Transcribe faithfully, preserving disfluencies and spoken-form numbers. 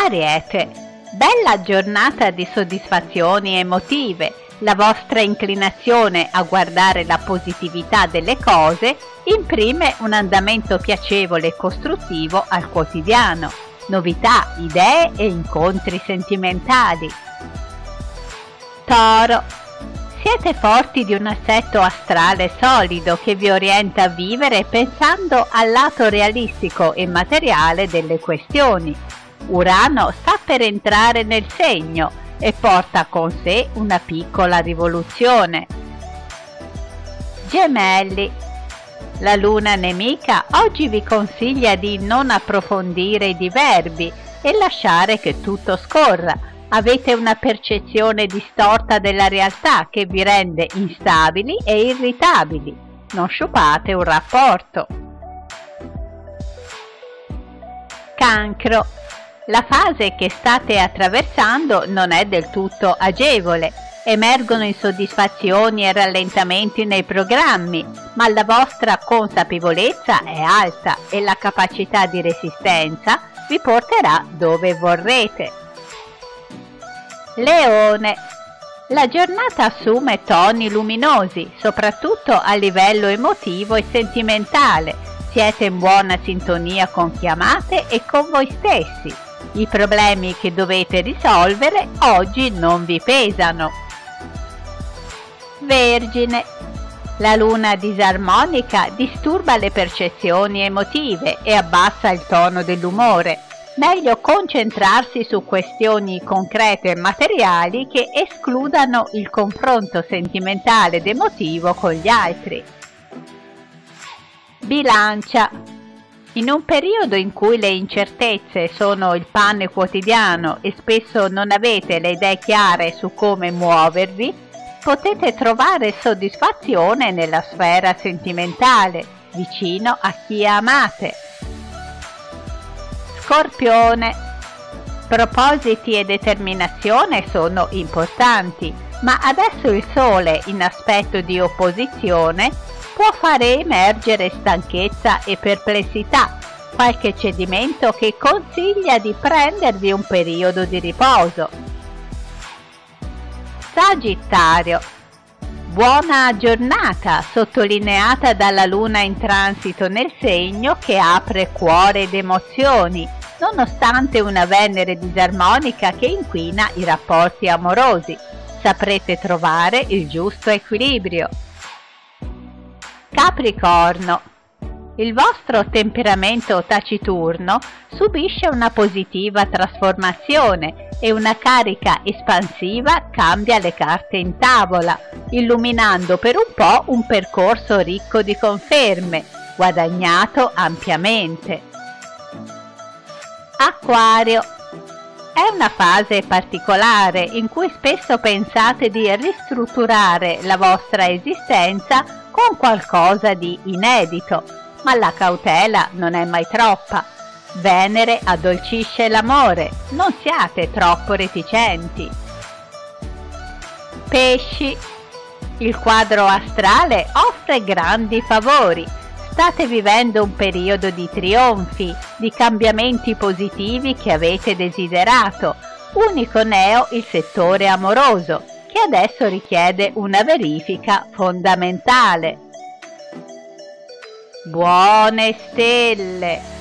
Ariete, bella giornata di soddisfazioni emotive. La vostra inclinazione a guardare la positività delle cose imprime un andamento piacevole e costruttivo al quotidiano. Novità, idee e incontri sentimentali. Toro, siete forti di un assetto astrale solido che vi orienta a vivere pensando al lato realistico e materiale delle questioni. Urano sta per entrare nel segno e porta con sé una piccola rivoluzione. Gemelli, la luna nemica oggi vi consiglia di non approfondire i diverbi e lasciare che tutto scorra. Avete una percezione distorta della realtà che vi rende instabili e irritabili. Non sciupate un rapporto. Cancro, la fase che state attraversando non è del tutto agevole. Emergono insoddisfazioni e rallentamenti nei programmi, ma la vostra consapevolezza è alta e la capacità di resistenza vi porterà dove vorrete. Leone, la giornata assume toni luminosi, soprattutto a livello emotivo e sentimentale. Siete in buona sintonia con chi amate e con voi stessi. I problemi che dovete risolvere oggi non vi pesano. Vergine, la luna disarmonica disturba le percezioni emotive e abbassa il tono dell'umore. Meglio concentrarsi su questioni concrete e materiali che escludano il confronto sentimentale ed emotivo con gli altri. Bilancia, in un periodo in cui le incertezze sono il pane quotidiano e spesso non avete le idee chiare su come muovervi, potete trovare soddisfazione nella sfera sentimentale, vicino a chi amate. Scorpione, propositi e determinazione sono importanti, ma adesso il Sole in aspetto di opposizione può fare emergere stanchezza e perplessità, qualche cedimento che consiglia di prendervi un periodo di riposo. Sagittario, buona giornata sottolineata dalla luna in transito nel segno che apre cuore ed emozioni, nonostante una Venere disarmonica che inquina i rapporti amorosi. Saprete trovare il giusto equilibrio. Capricorno, il vostro temperamento taciturno subisce una positiva trasformazione e una carica espansiva cambia le carte in tavola, illuminando per un po' un percorso ricco di conferme, guadagnato ampiamente. Acquario, è una fase particolare in cui spesso pensate di ristrutturare la vostra esistenza con qualcosa di inedito, ma la cautela non è mai troppa. Venere addolcisce l'amore, non siate troppo reticenti. Pesci, il quadro astrale offre grandi favori. State vivendo un periodo di trionfi, di cambiamenti positivi che avete desiderato. Unico neo il settore amoroso, che adesso richiede una verifica fondamentale. Buone stelle!